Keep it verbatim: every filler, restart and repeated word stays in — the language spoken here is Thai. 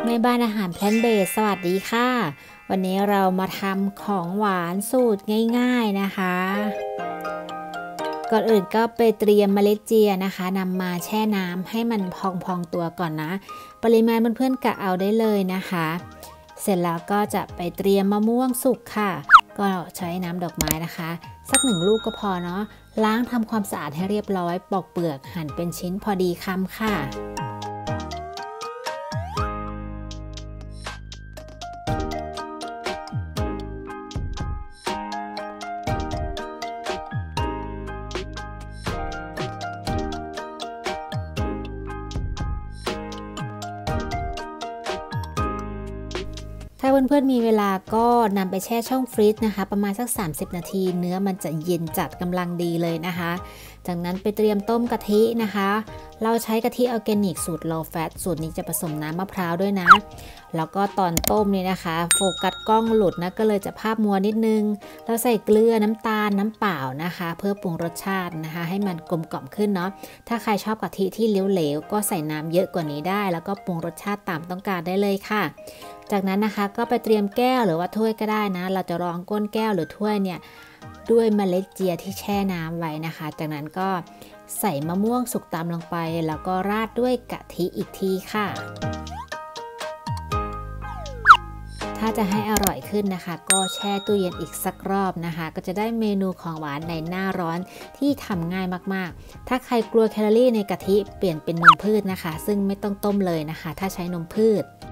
แม่บ้านอาหารแพลนต์เบสสวัสดีค่ะวันนี้เรามาทำของหวานสูตรง่ายๆนะคะก่อนอื่นก็ไปเตรียมเมล็ดเจียนะคะนำมาแช่น้ำให้มันพองๆตัวก่อนนะปริมาณเพื่อนๆกะเอาได้เลยนะคะเสร็จแล้วก็จะไปเตรียมมะม่วงสุกค่ะก็ใช้น้ำดอกไม้นะคะสักหนึ่งลูกก็พอเนาะล้างทำความสะอาดให้เรียบร้อยปอกเปลือกหั่นเป็นชิ้นพอดีคำค่ะถ้าเพื่อนๆมีเวลาก็นำไปแช่ช่องฟรีซนะคะประมาณสักสามสิบนาทีเนื้อมันจะเย็นจัดกำลังดีเลยนะคะจากนั้นไปเตรียมต้มกะทินะคะเราใช้กะทิออร์แกนิกสูตร low fat สูตรนี้จะผสมน้ำมะพร้าวด้วยนะแล้วก็ตอนต้มนี่นะคะโฟกัสกล้องหลุดนะก็เลยจะภาพมัวนิดนึงเราใส่เกลือน้ำตาลน้ำเปล่านะคะเพื่อปรุงรสชาตินะคะให้มันกลมกล่อมขึ้นเนาะถ้าใครชอบกะทิที่เหลวๆก็ใส่น้ำเยอะกว่านี้ได้แล้วก็ปรุงรสชาติตามต้องการได้เลยค่ะจากนั้นนะคะก็ไปเตรียมแก้วหรือว่าถ้วยก็ได้นะเราจะรองก้นแก้วหรือถ้วยเนี่ยด้วยเมล็ดเจียที่แช่น้ำไว้นะคะจากนั้นก็ใส่มะม่วงสุกตามลงไปแล้วก็ราดด้วยกะทิอีกทีค่ะถ้าจะให้อร่อยขึ้นนะคะก็แช่ตู้เย็นอีกสักรอบนะคะก็จะได้เมนูของหวานในหน้าร้อนที่ทำง่ายมากๆถ้าใครกลัวแคลอรี่ในกะทิเปลี่ยนเป็นนมพืชนะคะซึ่งไม่ต้องต้มเลยนะคะถ้าใช้นมพืช